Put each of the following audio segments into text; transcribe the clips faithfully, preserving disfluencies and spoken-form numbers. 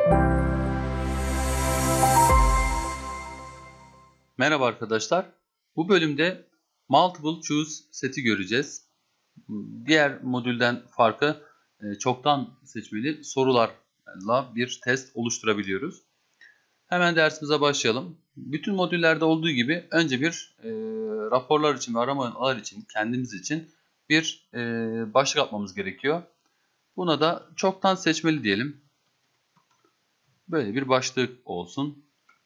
Merhaba arkadaşlar. Bu bölümde Multiple Choice seti göreceğiz. Diğer modülden farkı çoktan seçmeli sorularla bir test oluşturabiliyoruz. Hemen dersimize başlayalım. Bütün modüllerde olduğu gibi önce bir e, raporlar için ve aramalar için kendimiz için bir e, başlık atmamız gerekiyor. Buna da çoktan seçmeli diyelim. Böyle bir başlık olsun.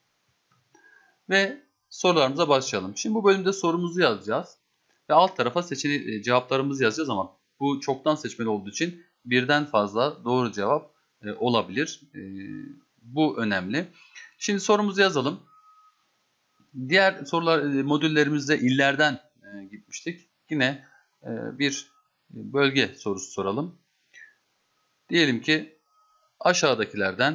Ve sorularımıza başlayalım. Şimdi bu bölümde sorumuzu yazacağız. Ve alt tarafa seçeneği, cevaplarımızı yazacağız ama bu çoktan seçmeli olduğu için birden fazla doğru cevap e, olabilir. E, bu önemli. Şimdi sorumuzu yazalım. Diğer sorular e, modüllerimizde illerden e, gitmiştik. Yine e, bir bölge sorusu soralım. Diyelim ki aşağıdakilerden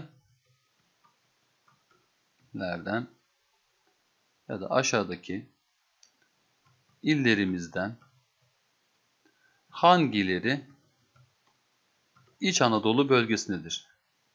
lerden ya da aşağıdaki illerimizden hangileri İç Anadolu bölgesindedir?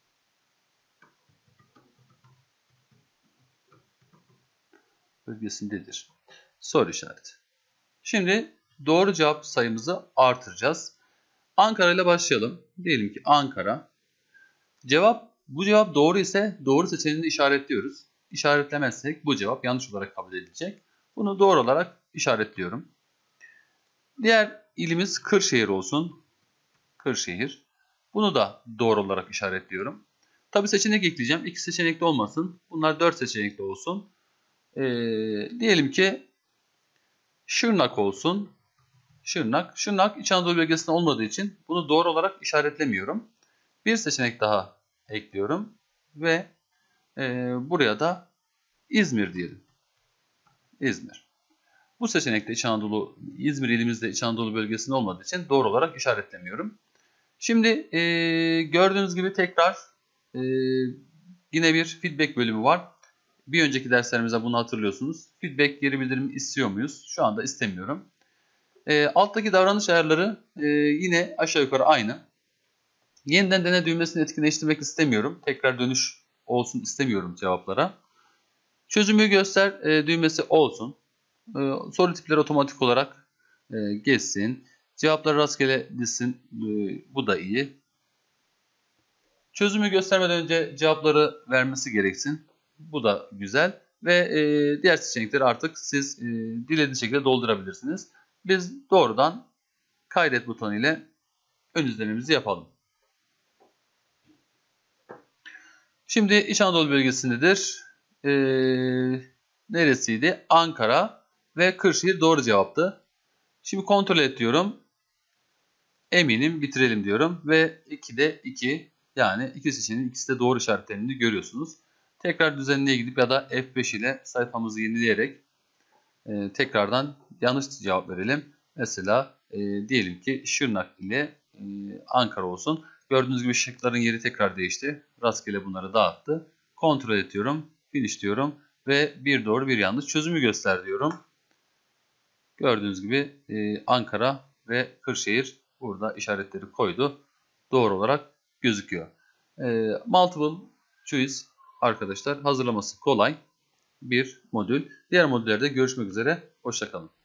Bölgesindedir. Soru işareti. Şimdi doğru cevap sayımızı artıracağız. Ankara ile başlayalım. Diyelim ki Ankara. Cevap, bu cevap doğru ise doğru seçeneğini işaretliyoruz. İşaretlemezsek bu cevap yanlış olarak kabul edilecek. Bunu doğru olarak işaretliyorum. Diğer ilimiz Kırşehir olsun. Kırşehir. Bunu da doğru olarak işaretliyorum. Tabi seçenek ekleyeceğim. İki seçenekli olmasın. Bunlar dört seçenekli olsun. Ee, diyelim ki Şırnak olsun. Şırnak. Şırnak İç Anadolu bölgesinde olmadığı için bunu doğru olarak işaretlemiyorum. Bir seçenek daha ekliyorum. Ve e, buraya da İzmir diyelim. İzmir. Bu seçenekte İç Anadolu, İzmir ilimizde İç Anadolu bölgesinde olmadığı için doğru olarak işaretlemiyorum. Şimdi e, gördüğünüz gibi tekrar e, yine bir feedback bölümü var. Bir önceki derslerimizde bunu hatırlıyorsunuz. Feedback geri bildirim istiyor muyuz? Şu anda istemiyorum. E, alttaki davranış ayarları e, yine aşağı yukarı aynı. Yeniden dene düğmesini etkinleştirmek istemiyorum. Tekrar dönüş olsun istemiyorum cevaplara. Çözümü göster e, düğmesi olsun. E, soru tipleri otomatik olarak e, geçsin. Cevapları rastgele dizsin. E, bu da iyi. Çözümü göstermeden önce cevapları vermesi gereksin. Bu da güzel. Ve e, diğer seçenekleri artık siz e, dilediğiniz şekilde doldurabilirsiniz. Biz doğrudan kaydet butonu ile ön izlememizi yapalım. Şimdi İç Anadolu bölgesindedir. E, neresiydi? Ankara ve Kırşehir doğru cevaptı. Şimdi kontrol et diyorum. Eminim bitirelim diyorum. Ve ikide iki. Yani iki seçeneğin ikisi de doğru işaretlerini görüyorsunuz. Tekrar düzenliğe gidip ya da F beş ile sayfamızı yenileyerek e, tekrardan yanlış cevap verelim. Mesela e, diyelim ki Şırnak ile e, Ankara olsun. Gördüğünüz gibi şıkların yeri tekrar değişti. Rastgele bunları dağıttı. Kontrol ediyorum. Finish diyorum. Ve bir doğru bir yanlış çözümü göster diyorum. Gördüğünüz gibi e, Ankara ve Kırşehir burada işaretleri koydu. Doğru olarak gözüküyor. E, multiple choice arkadaşlar hazırlaması kolay bir modül. Diğer modüllerde görüşmek üzere. Hoşça kalın.